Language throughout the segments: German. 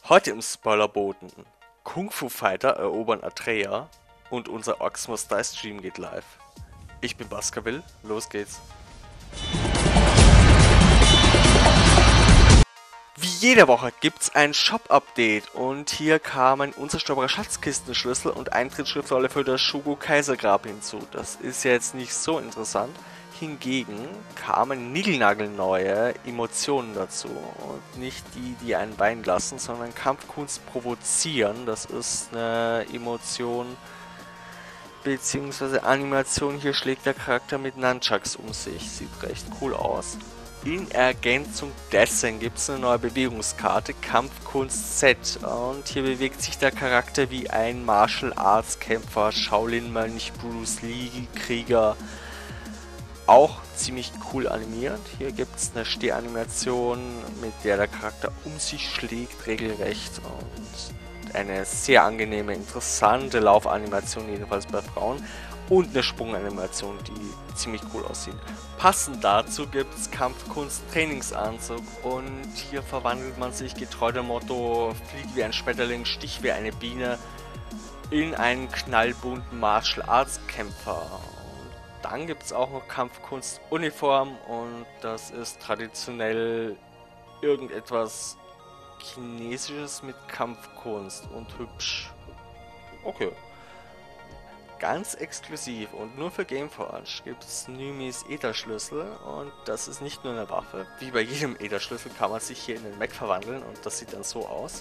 Heute im Spoilerboten. Kung Fu Fighter erobern Atreya und unser Oxmos Dice Stream geht live. Ich bin Baskerville, los geht's. Wie jede Woche gibt's ein Shop-Update und hier kam ein unzerstörbarer Schatzkistenschlüssel und Eintrittsschriftrolle für das Shugo Kaisergrab hinzu. Das ist ja jetzt nicht so interessant. Hingegen kamen niegelnagelneue Emotionen dazu und nicht die, die einen weinen lassen, sondern Kampfkunst provozieren. Das ist eine Emotion bzw. Animation. Hier schlägt der Charakter mit Nunchucks um sich. Sieht recht cool aus. In Ergänzung dessen gibt es eine neue Bewegungskarte, Kampfkunst Z. Und hier bewegt sich der Charakter wie ein Martial Arts Kämpfer, Shaolin-Mönch, Bruce Lee, Krieger. Auch ziemlich cool animiert. Hier gibt es eine Stehanimation, mit der der Charakter um sich schlägt, regelrecht. Und eine sehr angenehme, interessante Laufanimation, jedenfalls bei Frauen. Und eine Sprunganimation, die ziemlich cool aussieht. Passend dazu gibt es Kampfkunst Trainingsanzug und hier verwandelt man sich getreu dem Motto Flieg wie ein Schmetterling, Stich wie eine Biene in einen knallbunten Martial Arts Kämpfer. Dann gibt es auch noch Kampfkunst Uniform und das ist traditionell irgendetwas Chinesisches mit Kampfkunst und hübsch. Okay. Ganz exklusiv und nur für Gameforge gibt es Nymis Ätherschlüssel und das ist nicht nur eine Waffe. Wie bei jedem Ätherschlüssel kann man sich hier in den Mech verwandeln und das sieht dann so aus.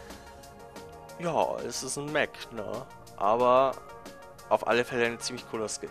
Ja, es ist ein Mech, ne? Aber auf alle Fälle ein ziemlich cooler Skin.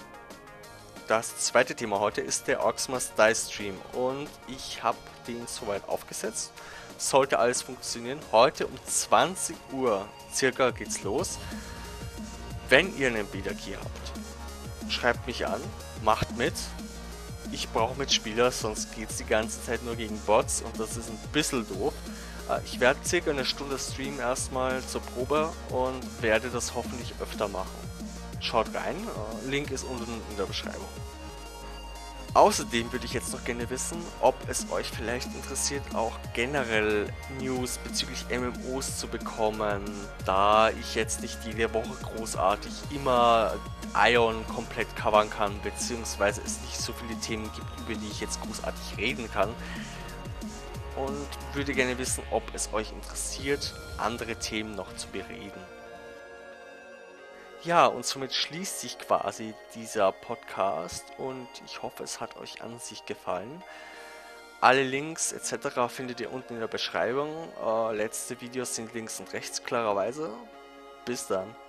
Das zweite Thema heute ist der Oxmos Dice Stream und ich habe den soweit aufgesetzt. Sollte alles funktionieren. Heute um 20 Uhr circa geht's los. Wenn ihr einen Beta-Key habt, schreibt mich an, macht mit. Ich brauche Mitspieler, sonst geht es die ganze Zeit nur gegen Bots und das ist ein bisschen doof. Ich werde circa eine Stunde streamen erstmal zur Probe und werde das hoffentlich öfter machen. Schaut rein, Link ist unten in der Beschreibung. Außerdem würde ich jetzt noch gerne wissen, ob es euch vielleicht interessiert, auch generell News bezüglich MMOs zu bekommen, da ich jetzt nicht jede Woche großartig immer Ion komplett covern kann, beziehungsweise es nicht so viele Themen gibt, über die ich jetzt großartig reden kann. Und würde gerne wissen, ob es euch interessiert, andere Themen noch zu bereden. Ja, und somit schließt sich quasi dieser Podcast und ich hoffe, es hat euch an sich gefallen. Alle Links etc. findet ihr unten in der Beschreibung. Letzte Videos sind links und rechts klarerweise. Bis dann.